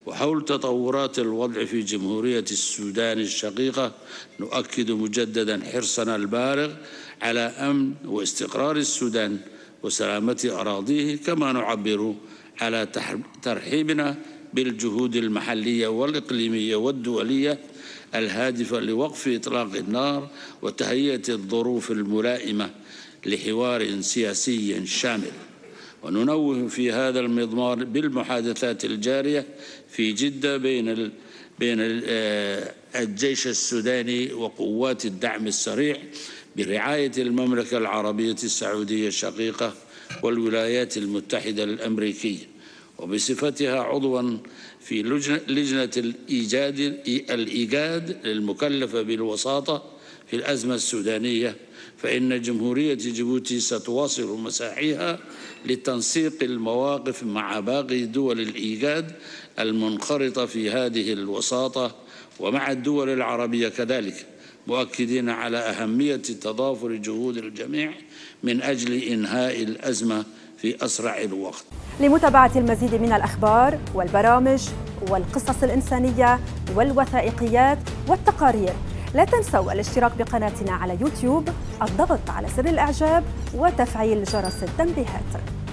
وحول تطورات الوضع في جمهورية السودان الشقيقة نؤكد مجددا حرصنا البالغ على أمن واستقرار السودان وسلامة أراضيه، كما نعبر على ترحيبنا بالجهود المحلية والإقليمية والدولية الهادفة لوقف إطلاق النار وتهيئة الظروف الملائمة لحوار سياسي شامل. وننوه في هذا المضمار بالمحادثات الجارية في جدة بين الجيش السوداني وقوات الدعم السريع برعاية المملكة العربية السعودية الشقيقة والولايات المتحدة الأمريكية، وبصفتها عضواً في لجنة الإيجاد المكلفة بالوساطة في الأزمة السودانية، فإن جمهورية جيبوتي ستواصل مساعيها لتنسيق المواقف مع باقي دول الإيجاد المنخرطة في هذه الوساطة ومع الدول العربية كذلك، مؤكدين على أهمية تضافر جهود الجميع من أجل إنهاء الأزمة في أسرع الوقت. لمتابعة المزيد من الأخبار والبرامج والقصص الإنسانية والوثائقيات والتقارير، لا تنسوا الاشتراك بقناتنا على يوتيوب، الضغط على زر الإعجاب وتفعيل جرس التنبيهات.